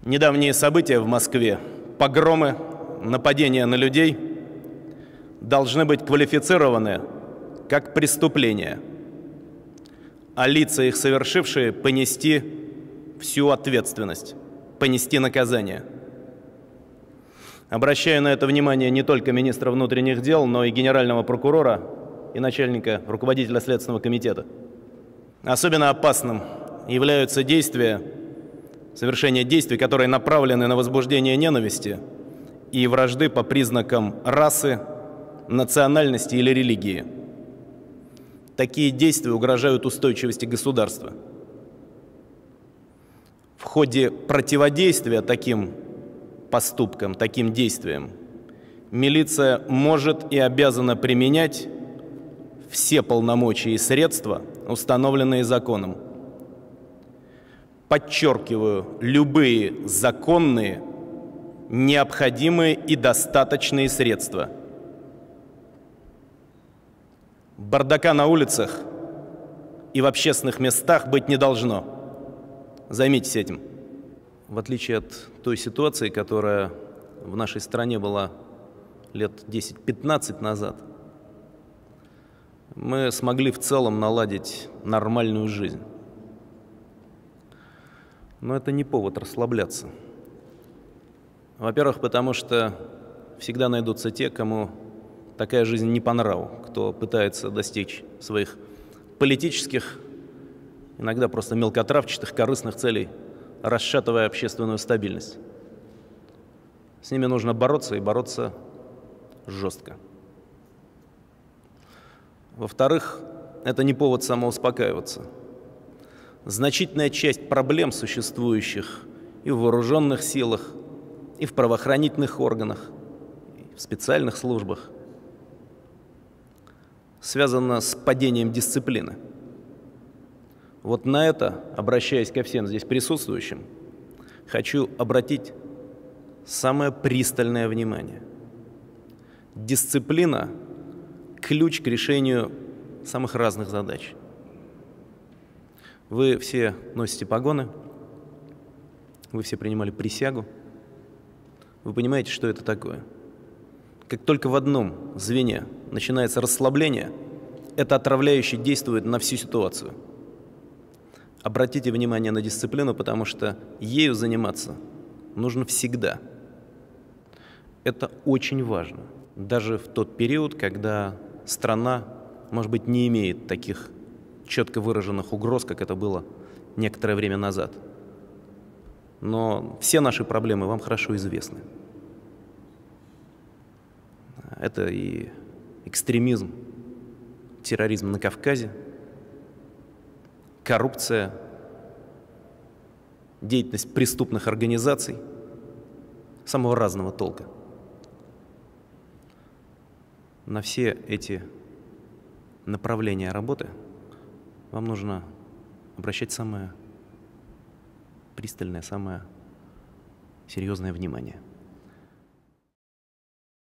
Недавние события в Москве, погромы, нападения на людей должны быть квалифицированы как преступления, а лица, их совершившие, понести всю ответственность, понести наказание. Обращаю на это внимание не только министра внутренних дел, но и генерального прокурора и начальника, руководителя Следственного комитета. Особенно опасным являются совершение действий, которые направлены на возбуждение ненависти и вражды по признакам расы, национальности или религии. Такие действия угрожают устойчивости государства. В ходе противодействия таким поступкам, таким действиям, милиция может и обязана применять все полномочия и средства, установленные законом. Подчеркиваю, любые законные, необходимые и достаточные средства. Бардака на улицах и в общественных местах быть не должно. Займитесь этим. В отличие от той ситуации, которая в нашей стране была лет 10-15 назад, мы смогли в целом наладить нормальную жизнь. Но это не повод расслабляться. Во-первых, потому что всегда найдутся те, кому такая жизнь не по нраву, кто пытается достичь своих политических, иногда просто мелкотравчатых, корыстных целей, расшатывая общественную стабильность. С ними нужно бороться и бороться жестко. Во-вторых, это не повод самоуспокаиваться. Значительная часть проблем, существующих и в вооруженных силах, и в правоохранительных органах, и в специальных службах, связана с падением дисциплины. Вот на это, обращаясь ко всем здесь присутствующим, хочу обратить самое пристальное внимание. Дисциплина – ключ к решению самых разных задач. Вы все носите погоны, вы все принимали присягу. Вы понимаете, что это такое? Как только в одном звене начинается расслабление, это отравляюще действует на всю ситуацию. Обратите внимание на дисциплину, потому что ею заниматься нужно всегда. Это очень важно. Даже в тот период, когда страна, может быть, не имеет таких четко выраженных угроз, как это было некоторое время назад. Но все наши проблемы вам хорошо известны. Это и экстремизм, терроризм на Кавказе, коррупция, деятельность преступных организаций самого разного толка. На все эти направления работы вам нужно обращать самое пристальное, самое серьезное внимание.